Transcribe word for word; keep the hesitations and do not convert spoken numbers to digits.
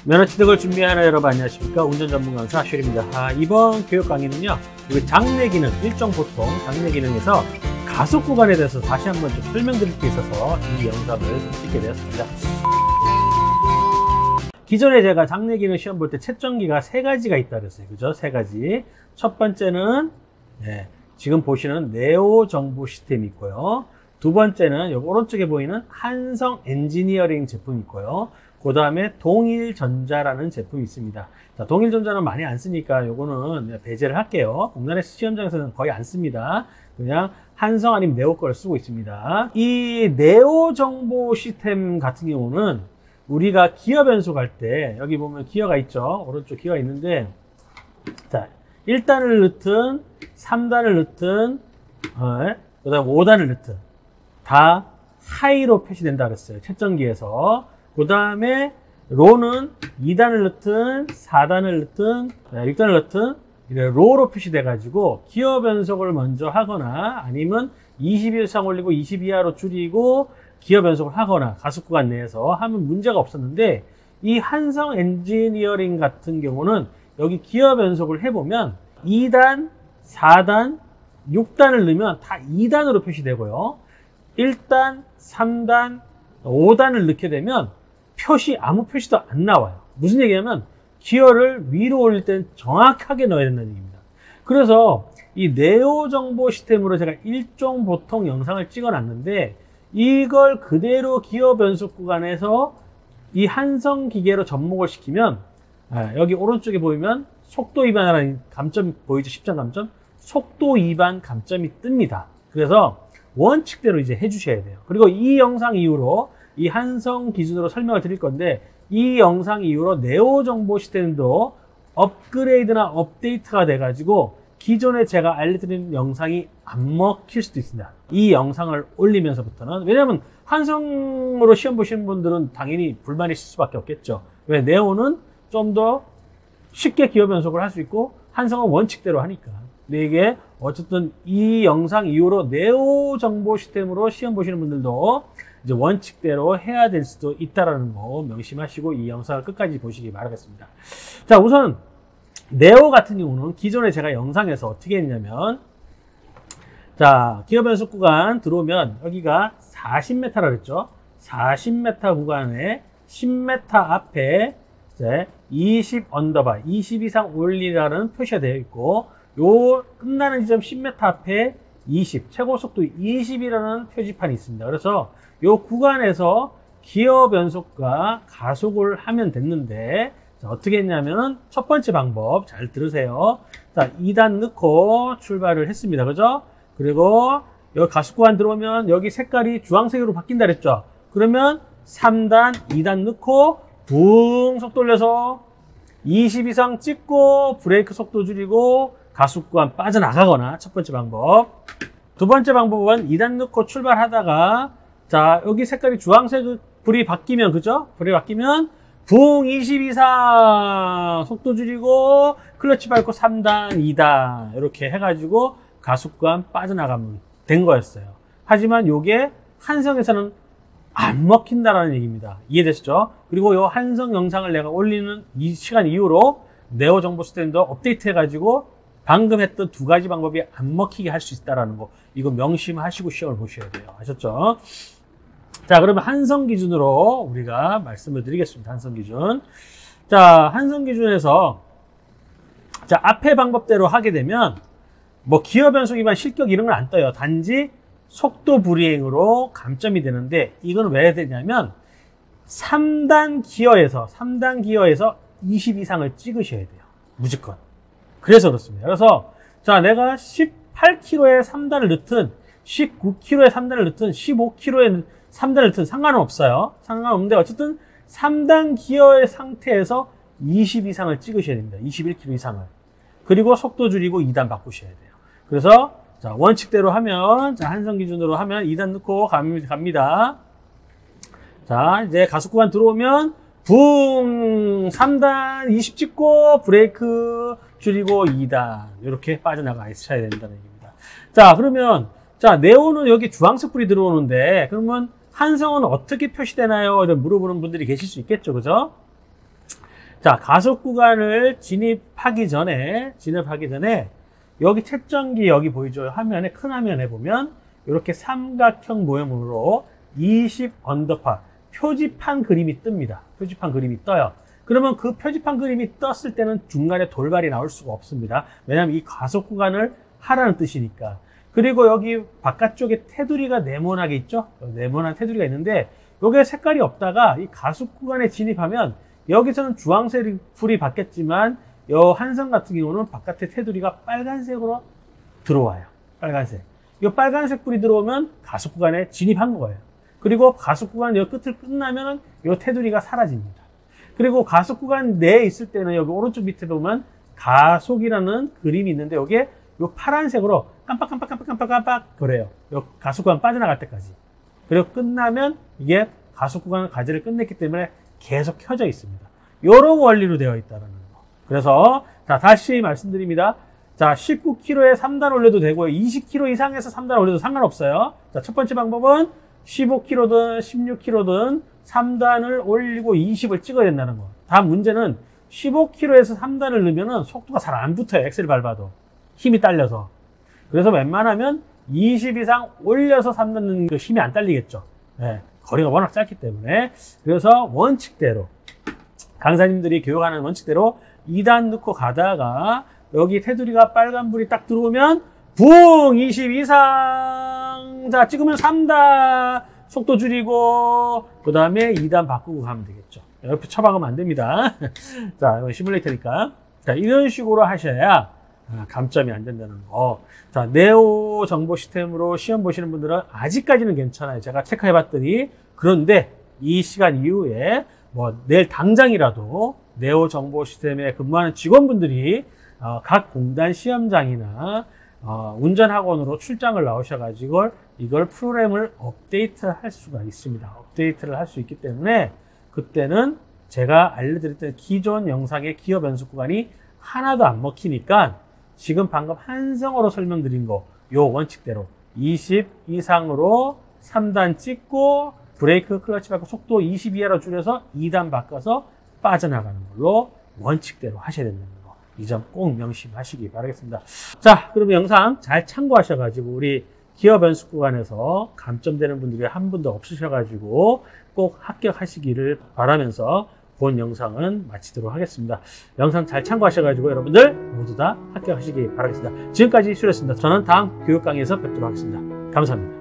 면허 취득을 준비하는 여러분 안녕하십니까? 운전 전문 강사 쉘입니다. 아, 이번 교육 강의는요, 장내 기능, 일종 보통 장내 기능에서 가속 구간에 대해서 다시 한번 좀 설명드릴 게 있어서 이 영상을 찍게 되었습니다. 기존에 제가 장내 기능 시험 볼 때 채점기가 세 가지가 있다 그랬어요. 그죠? 세 가지. 첫 번째는, 네, 지금 보시는 네오 정보 시스템이 있고요. 두 번째는 여기 오른쪽에 보이는 한성 엔지니어링 제품이 있고요. 그 다음에 동일전자라는 제품이 있습니다. 자, 동일전자는 많이 안 쓰니까 요거는 배제를 할게요. 국내 시험장에서는 거의 안 씁니다. 그냥 한성 아니면 네오 걸 쓰고 있습니다. 이 네오 정보 시스템 같은 경우는 우리가 기어 변속 할 때 여기 보면 기어가 있죠. 오른쪽 기어가 있는데, 자, 일 단을 넣든 삼 단을 넣든 어, 그 다음 오 단을 넣든 다 하이로 표시된다 그랬어요. 채점기에서. 그 다음에 로는 이 단을 넣든 사 단을 넣든 육 단을 넣든 로로 표시돼 가지고 기어 변속을 먼저 하거나 아니면 이십 이상 올리고 이십 이하로 줄이고 기어 변속을 하거나 가속 구간 내에서 하면 문제가 없었는데, 이 한성 엔지니어링 같은 경우는 여기 기어 변속을 해보면 이 단, 사 단, 육 단을 넣으면 다 이 단으로 표시되고요. 일 단, 삼 단, 오 단을 넣게 되면 표시, 아무 표시도 안 나와요. 무슨 얘기냐면 기어를 위로 올릴 때는 정확하게 넣어야 된다는 얘기입니다. 그래서 이 네오 정보 시스템으로 제가 일종 보통 영상을 찍어 놨는데, 이걸 그대로 기어 변속 구간에서 이 한성 기계로 접목을 시키면, 아, 여기 오른쪽에 보이면 속도 위반이라는 감점 보이죠? 십장 감점? 속도 위반 감점이 뜹니다. 그래서 원칙대로 이제 해주셔야 돼요. 그리고 이 영상 이후로 이 한성 기준으로 설명을 드릴 건데, 이 영상 이후로 네오 정보 시스템도 업그레이드나 업데이트가 돼가지고 기존에 제가 알려드린 영상이 안 먹힐 수도 있습니다. 이 영상을 올리면서부터는. 왜냐하면 한성으로 시험 보시는 분들은 당연히 불만이 있을 수밖에 없겠죠. 왜? 네오는 좀 더 쉽게 기어 변속을 할 수 있고 한성은 원칙대로 하니까. 근데 이게 어쨌든 이 영상 이후로 네오 정보 시스템으로 시험 보시는 분들도 이제 원칙대로 해야 될 수도 있다라는 거 명심하시고 이 영상을 끝까지 보시기 바라겠습니다. 자, 우선 네오 같은 경우는 기존에 제가 영상에서 어떻게 했냐면, 자, 기어 변속 구간 들어오면 여기가 사십 미터라 그랬죠. 사십 미터 구간에 십 미터 앞에 이제 이십 언더바, 이십 이상 올리라는 표시가 되어 있고, 요 끝나는 지점 십 미터 앞에 이십, 최고 속도 이십이라는 표지판이 있습니다. 그래서 요 구간에서 기어 변속과 가속을 하면 됐는데, 자, 어떻게 했냐면 첫 번째 방법 잘 들으세요. 자, 이 단 넣고 출발을 했습니다. 그죠? 그리고 여기 가속 구간 들어오면 여기 색깔이 주황색으로 바뀐다 그랬죠? 그러면 삼 단, 이 단 넣고 붕 속도 올려서 이십 이상 찍고 브레이크 속도 줄이고 가속 구간 빠져나가거나, 첫 번째 방법. 두 번째 방법은 이 단 넣고 출발하다가, 자, 여기 색깔이 주황색 불이 바뀌면, 그죠? 불이 바뀌면 붕 이십 이상 속도 줄이고 클러치 밟고 삼 단, 이 단 이렇게 해가지고 가속 구간 빠져나가면 된 거였어요. 하지만 요게 한성에서는 안 먹힌다라는 얘기입니다. 이해되시죠? 그리고 요 한성 영상을 내가 올리는 이 시간 이후로 네오 정보 시스템도 업데이트 해가지고 방금 했던 두 가지 방법이 안 먹히게 할 수 있다라는 거, 이거 명심하시고 시험을 보셔야 돼요. 아셨죠? 자, 그러면 한성 기준으로 우리가 말씀을 드리겠습니다. 한성 기준. 자, 한성 기준에서, 자, 앞에 방법대로 하게 되면 뭐 기어 변속 위반 실격 이런 건 안 떠요. 단지 속도 불이행으로 감점이 되는데, 이건 왜 되냐면 삼 단 기어에서 삼 단 기어에서 이십 이상을 찍으셔야 돼요. 무조건. 그래서 그렇습니다. 그래서 자, 내가 십팔 킬로미터에 삼 단을 넣든 십구 킬로미터에 삼 단을 넣든 십오 킬로미터에 삼 단을 넣든 상관은 없어요. 상관없는데 어쨌든 삼 단 기어의 상태에서 이십 이상을 찍으셔야 됩니다. 이십일 킬로미터 이상을. 그리고 속도 줄이고 이 단 바꾸셔야 돼요. 그래서 자, 원칙대로 하면, 자, 한성 기준으로 하면 이 단 넣고 갑니다. 자, 이제 가속 구간 들어오면 붕 삼 단 이십 찍고 브레이크 줄이고 이 단 이렇게 빠져나가 있어야 된다는 얘기입니다. 자, 그러면 자, 네오는 여기 주황색 불이 들어오는데, 그러면 한성은 어떻게 표시되나요? 이런 물어보는 분들이 계실 수 있겠죠, 그죠? 자, 가속 구간을 진입하기 전에, 진입하기 전에, 여기 채점기 여기 보이죠? 화면에, 큰 화면에 보면, 이렇게 삼각형 모형으로 이십 언더파, 표지판 그림이 뜹니다. 표지판 그림이 떠요. 그러면 그 표지판 그림이 떴을 때는 중간에 돌발이 나올 수가 없습니다. 왜냐하면 이 가속 구간을 하라는 뜻이니까. 그리고 여기 바깥쪽에 테두리가 네모나게 있죠? 네모난 테두리가 있는데, 여기에 색깔이 없다가 이 가속 구간에 진입하면, 여기서는 주황색 불이 받겠지만, 이 한선 같은 경우는 바깥에 테두리가 빨간색으로 들어와요. 빨간색. 이 빨간색 불이 들어오면 가속 구간에 진입한 거예요. 그리고 가속 구간 여 끝을 끝나면 이 테두리가 사라집니다. 그리고 가속 구간 내에 있을 때는 여기 오른쪽 밑에 보면 가속이라는 그림이 있는데 여기에 이 파란색으로 깜빡깜빡깜빡깜빡깜빡 그래요. 이 가속 구간 빠져나갈 때까지. 그리고 끝나면 이게 가속 구간 과제를 끝냈기 때문에 계속 켜져 있습니다. 이런 원리로 되어 있다는 거. 그래서 자 다시 말씀드립니다. 자 십구 킬로미터에 삼 단 올려도 되고요. 이십 킬로미터 이상에서 삼 단 올려도 상관없어요. 자, 첫 번째 방법은 십오 킬로미터든 십육 킬로미터든 삼 단을 올리고 이십을 찍어야 된다는 거. 다음 문제는 십오 킬로미터에서 삼 단을 넣으면 속도가 잘 안 붙어요. 엑셀 밟아도. 힘이 딸려서. 그래서 웬만하면 이십 이상 올려서 삼 단 넣는 그 힘이 안 딸리겠죠. 네, 거리가 워낙 짧기 때문에. 그래서 원칙대로 강사님들이 교육하는 원칙대로 이 단 넣고 가다가 여기 테두리가 빨간불이 딱 들어오면 붕! 이십 이상 자 찍으면 삼 단 속도 줄이고 그 다음에 이 단 바꾸고 가면 되겠죠. 옆에 처박으면 안 됩니다. 자, 이거 시뮬레이터니까. 자, 이런 식으로 하셔야 감점이 안 된다는 거. 자, 네오 정보 시스템으로 시험 보시는 분들은 아직까지는 괜찮아요. 제가 체크해 봤더니. 그런데 이 시간 이후에 뭐 내일 당장이라도 네오 정보 시스템에 근무하는 직원분들이 어, 각 공단 시험장이나 어, 운전학원으로 출장을 나오셔가지고 이걸 프로그램을 업데이트 할 수가 있습니다. 업데이트를 할 수 있기 때문에 그때는 제가 알려드렸던 기존 영상의 기어 변속 구간이 하나도 안 먹히니까 지금 방금 한성어로 설명드린 거, 요 원칙대로 이십 이상으로 삼 단 찍고 브레이크 클러치 밟고 속도 이십 이하로 줄여서 이 단 바꿔서 빠져나가는 걸로 원칙대로 하셔야 된다는 거. 이 점 꼭 명심하시기 바라겠습니다. 자, 그러면 영상 잘 참고하셔가지고 우리 기어 변속 구간에서 감점되는 분들이 한 분도 없으셔가지고 꼭 합격하시기를 바라면서 본 영상은 마치도록 하겠습니다. 영상 잘 참고하셔가지고 여러분들 모두 다 합격하시기 바라겠습니다. 지금까지 수고했습니다. 저는 다음 교육 강의에서 뵙도록 하겠습니다. 감사합니다.